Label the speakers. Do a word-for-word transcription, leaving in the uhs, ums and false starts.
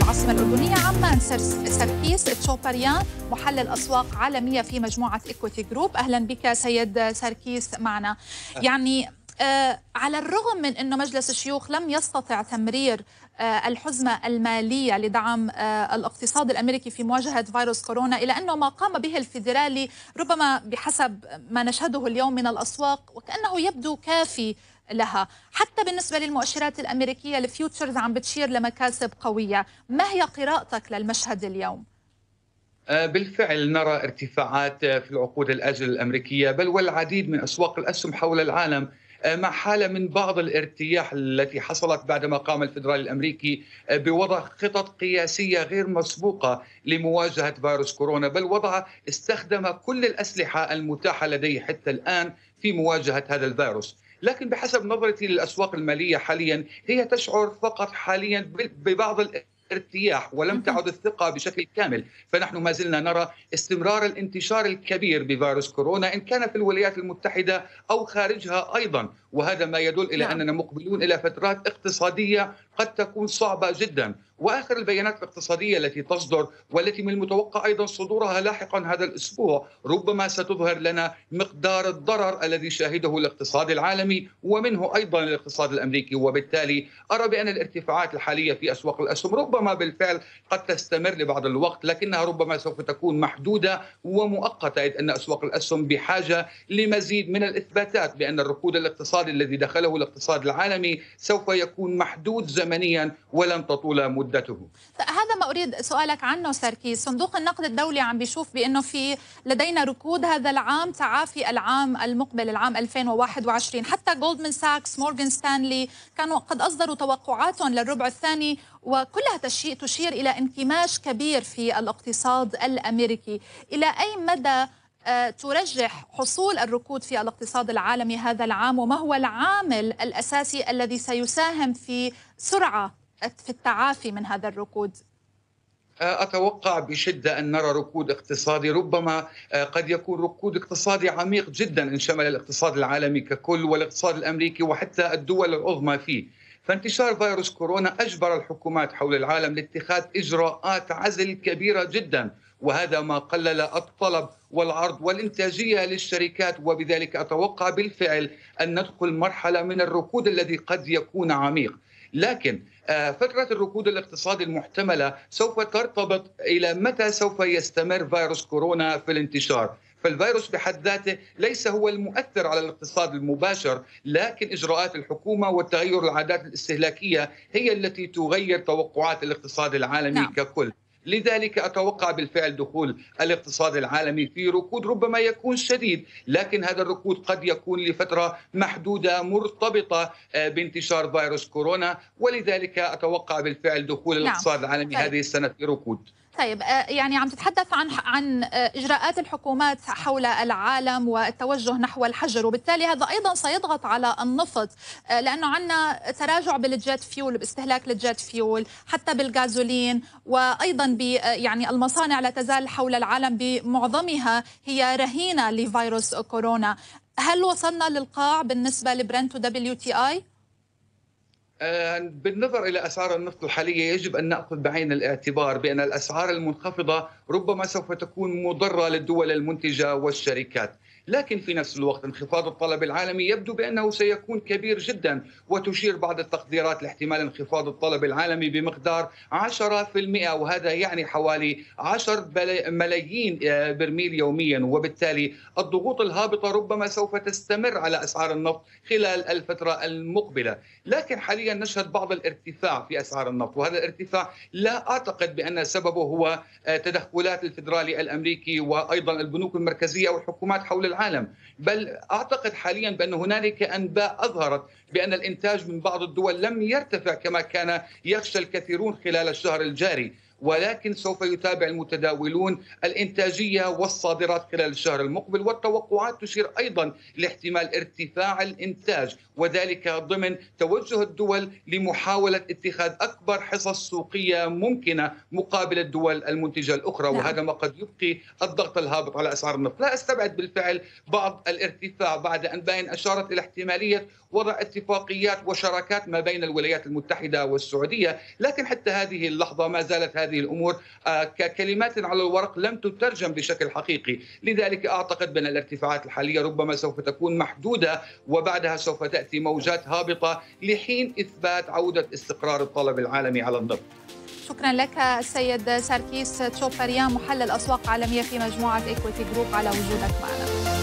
Speaker 1: العاصمة الأردنية عمان سركيس تشوبريان محلل أسواق عالمية في مجموعة إيكويتي جروب. أهلا بك سيد سركيس معنا. يعني آه على الرغم من أن مجلس الشيوخ لم يستطع تمرير آه الحزمة المالية لدعم آه الاقتصاد الأمريكي في مواجهة فيروس كورونا، إلا أنه ما قام به الفيدرالي ربما بحسب ما نشهده اليوم من الأسواق وكأنه يبدو كافي لها. حتى بالنسبة للمؤشرات الأمريكية الفيوتشرز عم بتشير لمكاسب قوية. ما هي قراءتك للمشهد اليوم؟
Speaker 2: بالفعل نرى ارتفاعات في العقود الآجلة الأمريكية بل والعديد من أسواق الأسهم حول العالم، مع حالة من بعض الارتياح التي حصلت بعدما قام الفيدرالي الأمريكي بوضع خطط قياسية غير مسبوقة لمواجهة فيروس كورونا، بل وضع استخدم كل الأسلحة المتاحة لديه حتى الآن في مواجهة هذا الفيروس. لكن بحسب نظرتي للأسواق المالية حاليا هي تشعر فقط حاليا ببعض ارتياح ولم تعد الثقة بشكل كامل، فنحن ما زلنا نرى استمرار الانتشار الكبير بفيروس كورونا إن كان في الولايات المتحدة أو خارجها أيضا، وهذا ما يدل إلى
Speaker 1: نعم.
Speaker 2: أننا مقبلون إلى فترات اقتصادية قد تكون صعبة جدا. وآخر البيانات الاقتصادية التي تصدر والتي من المتوقع أيضا صدورها لاحقا هذا الأسبوع ربما ستظهر لنا مقدار الضرر الذي شاهده الاقتصاد العالمي ومنه أيضا الاقتصاد الأمريكي، وبالتالي أرى بأن الارتفاعات الحالية في أسواق الأسهم ربما بالفعل قد تستمر لبعض الوقت، لكنها ربما سوف تكون محدودة ومؤقتة، إذ أن أسواق الأسهم بحاجة لمزيد من الإثباتات بأن الركود الاقتصادي الذي دخله الاقتصاد العالمي سوف يكون محدود زمنيا ولن تطول مدته.
Speaker 1: هذا ما أريد سؤالك عنه سركيس. صندوق النقد الدولي عم بيشوف بأنه في لدينا ركود هذا العام تعافي العام المقبل العام ألفين وواحد وعشرين. حتى جولدمان ساكس مورغان ستانلي كانوا قد أصدروا توقعاتهم للربع الثاني وكلها تشير إلى انكماش كبير في الاقتصاد الأمريكي. إلى أي مدى ترجح حصول الركود في الاقتصاد العالمي هذا العام، وما هو العامل الأساسي الذي سيساهم في سرعة في التعافي من هذا الركود؟
Speaker 2: أتوقع بشدة أن نرى ركود اقتصادي، ربما قد يكون ركود اقتصادي عميق جدا إن شمل الاقتصاد العالمي ككل والاقتصاد الأمريكي وحتى الدول العظمى فيه. فانتشار فيروس كورونا أجبر الحكومات حول العالم لاتخاذ إجراءات عزل كبيرة جدا، وهذا ما قلل الطلب والعرض والإنتاجية للشركات، وبذلك أتوقع بالفعل أن ندخل مرحلة من الركود الذي قد يكون عميق. لكن فترة الركود الاقتصادي المحتملة سوف ترتبط إلى متى سوف يستمر فيروس كورونا في الانتشار. فالفيروس بحد ذاته ليس هو المؤثر على الاقتصاد المباشر، لكن إجراءات الحكومة وتغير العادات الاستهلاكية هي التي تغير توقعات الاقتصاد العالمي
Speaker 1: نعم.
Speaker 2: ككل. لذلك أتوقع بالفعل دخول الاقتصاد العالمي في ركود ربما يكون شديد، لكن هذا الركود قد يكون لفترة محدودة مرتبطة بانتشار فيروس كورونا، ولذلك أتوقع بالفعل دخول الاقتصاد
Speaker 1: نعم.
Speaker 2: العالمي
Speaker 1: طيب.
Speaker 2: هذه السنة في ركود.
Speaker 1: طيب يعني عم تتحدث عن عن اجراءات الحكومات حول العالم والتوجه نحو الحجر، وبالتالي هذا ايضا سيضغط على النفط لانه عندنا تراجع بالجيت فيول، باستهلاك الجيت فيول، حتى بالغازولين، وايضا ب يعني المصانع لا تزال حول العالم بمعظمها هي رهينه لفيروس كورونا. هل وصلنا للقاع بالنسبه لبرنت ودبليو تي اي؟
Speaker 2: بالنظر إلى أسعار النفط الحالية يجب أن نأخذ بعين الاعتبار بأن الأسعار المنخفضة ربما سوف تكون مضرة للدول المنتجة والشركات، لكن في نفس الوقت انخفاض الطلب العالمي يبدو بأنه سيكون كبير جدا، وتشير بعض التقديرات لاحتمال انخفاض الطلب العالمي بمقدار عشرة بالمئة، وهذا يعني حوالي عشرة ملايين برميل يوميا، وبالتالي الضغوط الهابطة ربما سوف تستمر على أسعار النفط خلال الفترة المقبلة. لكن حاليا نشهد بعض الارتفاع في أسعار النفط، وهذا الارتفاع لا أعتقد بأن سببه هو تدخلات الفيدرالي الأمريكي وأيضا البنوك المركزية والحكومات حول العالم، بل أعتقد حاليا بأن هنالك أنباء أظهرت بأن الإنتاج من بعض الدول لم يرتفع كما كان يخشى الكثيرون خلال الشهر الجاري، ولكن سوف يتابع المتداولون الإنتاجية والصادرات خلال الشهر المقبل، والتوقعات تشير أيضا لاحتمال ارتفاع الإنتاج، وذلك ضمن توجه الدول لمحاولة اتخاذ أكبر حصص سوقية ممكنة مقابل الدول المنتجة الأخرى، وهذا ما قد يبقي الضغط الهابط على أسعار النفط. لا أستبعد بالفعل بعض الارتفاع بعد أنباء أشارت إلى احتمالية وضع اتفاقيات وشراكات ما بين الولايات المتحدة والسعودية، لكن حتى هذه اللحظة ما زالت هذه الأمور ككلمات على الورق لم تترجم بشكل حقيقي. لذلك أعتقد بأن الارتفاعات الحالية ربما سوف تكون محدودة، وبعدها سوف تأتي موجات هابطة لحين إثبات عودة استقرار الطلب العالمي على النفط.
Speaker 1: شكرا لك السيد ساركيس تشوبريان، محلل أسواق عالمية في مجموعة إيكويتي جروب، على وجودك معنا.